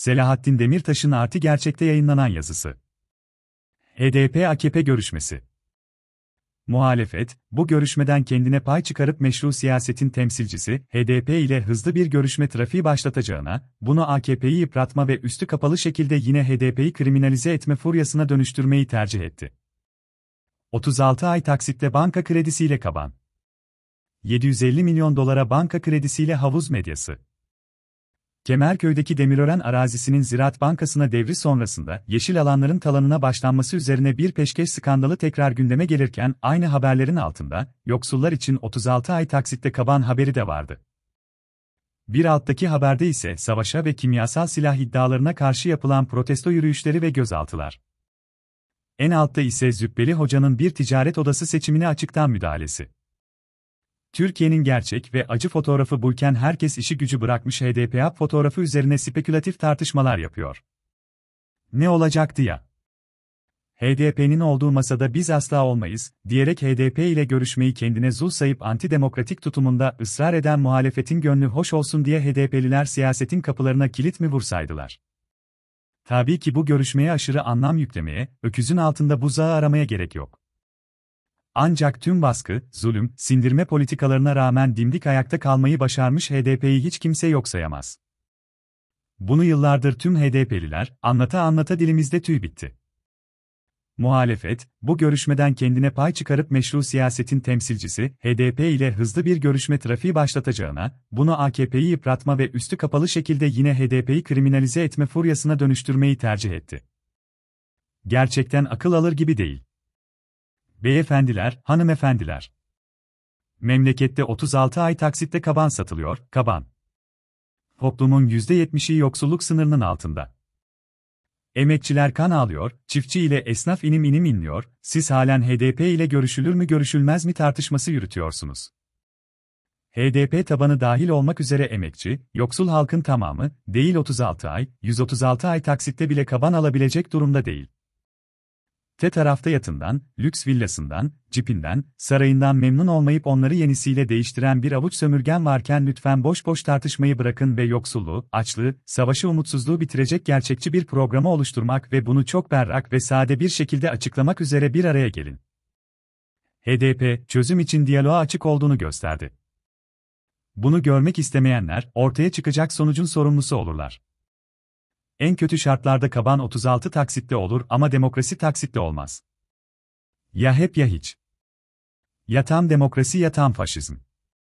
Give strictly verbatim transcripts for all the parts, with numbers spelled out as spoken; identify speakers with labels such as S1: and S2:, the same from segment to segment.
S1: Selahattin Demirtaş'ın Artı Gerçek'te yayınlanan yazısı. H D P A K P görüşmesi. Muhalefet, bu görüşmeden kendine pay çıkarıp meşru siyasetin temsilcisi, H D P ile hızlı bir görüşme trafiği başlatacağına, bunu A K P'yi yıpratma ve üstü kapalı şekilde yine H D P'yi kriminalize etme furyasına dönüştürmeyi tercih etti. otuz altı ay taksitle banka kredisiyle Kaban. yedi yüz elli milyon dolara banka kredisiyle havuz medyası. Kemerköy'deki Demirören arazisinin Ziraat Bankası'na devri sonrasında yeşil alanların talanına başlanması üzerine bir peşkeş skandalı tekrar gündeme gelirken aynı haberlerin altında yoksullar için otuz altı ay taksitle Kaban haberi de vardı. Bir alttaki haberde ise savaşa ve kimyasal silah iddialarına karşı yapılan protesto yürüyüşleri ve gözaltılar. En altta ise Züppeli Hoca'nın bir ticaret odası seçimine açıktan müdahalesi. Türkiye'nin gerçek ve acı fotoğrafı buyken herkes işi gücü bırakmış H D P A K P fotoğrafı üzerine spekülatif tartışmalar yapıyor. Ne olacaktı ya? H D P'nin olduğu masada biz asla olmayız, diyerek H D P ile görüşmeyi kendine zul sayıp antidemokratik tutumunda ısrar eden muhalefetin gönlü hoş olsun diye H D P'liler siyasetin kapılarına kilit mi vursaydılar? Tabii ki bu görüşmeye aşırı anlam yüklemeye, öküzün altında buzağı aramaya gerek yok. Ancak tüm baskı, zulüm, sindirme politikalarına rağmen dimdik ayakta kalmayı başarmış H D P'yi hiç kimse yok sayamaz. Bunu yıllardır tüm H D P'liler, anlata anlata dilimizde tüy bitti. Muhalefet, bu görüşmeden kendine pay çıkarıp meşru siyasetin temsilcisi, H D P ile hızlı bir görüşme trafiği başlatacağına, bunu A K P'yi yıpratma ve üstü kapalı şekilde yine H D P'yi kriminalize etme furyasına dönüştürmeyi tercih etti. Gerçekten akıl alır gibi değil. Beyefendiler, hanımefendiler. Memlekette otuz altı ay taksitle Kaban satılıyor, Kaban. Toplumun yüzde yetmişi yoksulluk sınırının altında. Emekçiler kan ağlıyor, çiftçi ile esnaf inim inim inliyor, siz halen H D P ile görüşülür mü görüşülmez mi tartışması yürütüyorsunuz. H D P tabanı dahil olmak üzere emekçi, yoksul halkın tamamı, değil otuz altı ay, yüz otuz altı ay taksitle bile Kaban alabilecek durumda değil. Te tarafta yatından, lüks villasından, cipinden, sarayından memnun olmayıp onları yenisiyle değiştiren bir avuç sömürgen varken lütfen boş boş tartışmayı bırakın ve yoksulluğu, açlığı, savaşı, umutsuzluğu bitirecek gerçekçi bir programı oluşturmak ve bunu çok berrak ve sade bir şekilde açıklamak üzere bir araya gelin. H D P, çözüm için diyaloğa açık olduğunu gösterdi. Bunu görmek istemeyenler, ortaya çıkacak sonucun sorumlusu olurlar. En kötü şartlarda Kaban otuz altı taksitle olur ama demokrasi taksitle olmaz. Ya hep ya hiç. Ya tam demokrasi ya tam faşizm.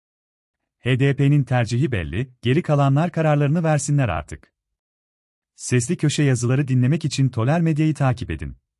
S1: H D P'nin tercihi belli, geri kalanlar kararlarını versinler artık. Sesli Köşe yazıları dinlemek için Toler Medya'yı takip edin.